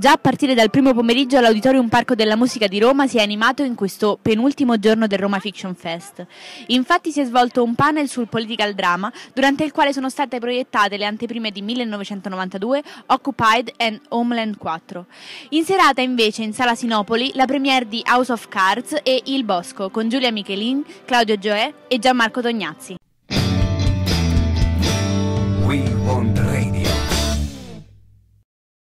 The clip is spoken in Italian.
Già a partire dal primo pomeriggio l'Auditorium Parco della Musica di Roma si è animato in questo penultimo giorno del Roma Fiction Fest. Infatti si è svolto un panel sul political drama, durante il quale sono state proiettate le anteprime di 1992, Occupied e Homeland 4. In serata invece in Sala Sinopoli la premiere di House of Cards e Il Bosco con Giulia Michelin, Claudio Gioè e Gianmarco Tognazzi.